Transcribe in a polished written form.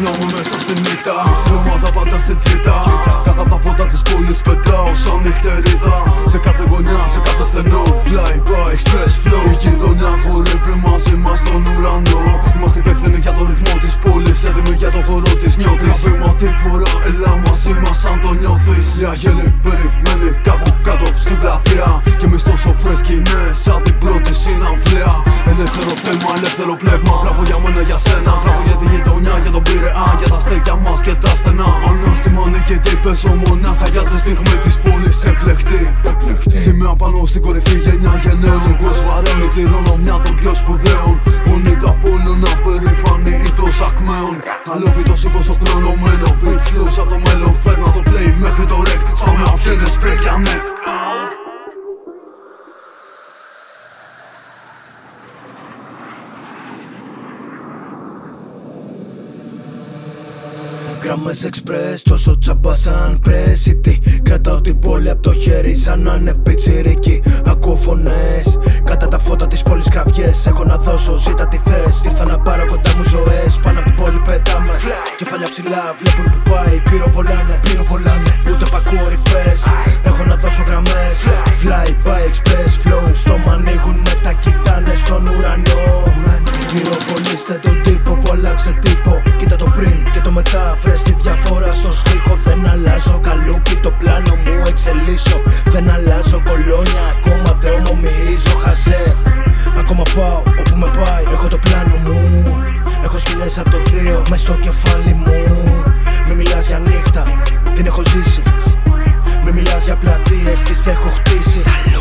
Ξυπνάμε μέσα στη νύχτα, χρώματα πάντα στην τσίτα. Κάτω απ' τα φώτα της πόλης πετάω σαν νυχτερίδα. Σε κάθε γωνιά, σε κάθε στενό, fly by express flow. Η γειτονιά χορεύει μαζί μας στον ουρανό. Είμαστε υπεύθυνοι για το ρυθμό της πόλης, έτοιμοι για το χώρο της νιώτης. Ένα βήμα τη φορά, έλα μαζί μας αν το νιώθεις. Η αγέλη περιμένει κάπου κάτω στην πλατεία. Κι εμείς τόσο φρέσκοι ναι, σαν την πρώτη συναυλία. Ελεύθερο θέλμα, ελεύθερο πνεύμα. Γράφω για μένα, για σένα. Γράφω για τη γειτονιά, για τον Πειραιά, για τα αστέρια μας και τα στενά. Ανάστημα νικητή, παίζω μονάχα για τη στιγμή της πόλης εκλεκτή. Σημαία πάνω στην κορυφή, γενιά γενναιόλογος βαρώνει. Κληρώνω μια των πιο σπουδαίων. Γονίτα πόλων, απερήφανη ήθος ακμαίων. Αλόβητος ήχος στο χρονωμένο. Beats flows απ' το μέλλον, φέρνα το play μέχρι το rec. Σπάμε αυγένες, σπρέκια neck. Γραμμές express, τόσο τσάμπα σαν πρέσιτη. Κρατάω την πόλη απ' το χέρι σαν να είναι πιτσιρίκι. Ακούω φωνές, κατά τα φώτα της πόλης κραυγές. Έχω να δώσω, ζήτα τι θες. Ήρθα να πάρω κοντά μου ζωές. Πάνω απ' την πόλη πετάμε, κεφάλια ψηλά, βλέπουν που πάει. Πυροβολάνε, ούτε πακούω ρηπές. Έχω να δώσω γραμμές, fly by express flow. Στο μ' ανοίγουν μετά κοιτάνε στον ουρανό. Πυροβολήστε τον τύπο που άλλαξε τύπο. Κοίτα το πριν και το μετά, βρες τη διαφορά στο στίχο. Δεν αλλάζω καλούπι, το πλάνο μου εξελίσσω. Δεν αλλάζω κολόνια, ακόμα δρόμο μυρίζω χαζέ. Ακόμα πάω όπου με πάει, έχω το πλάνο μου. Έχω σκηνές απ' το 2 μες στο κεφάλι μου. Μη μιλάς για νύχτα, την έχω ζήσει. Μη μιλάς για πλατείες, τις έχω χτίσει.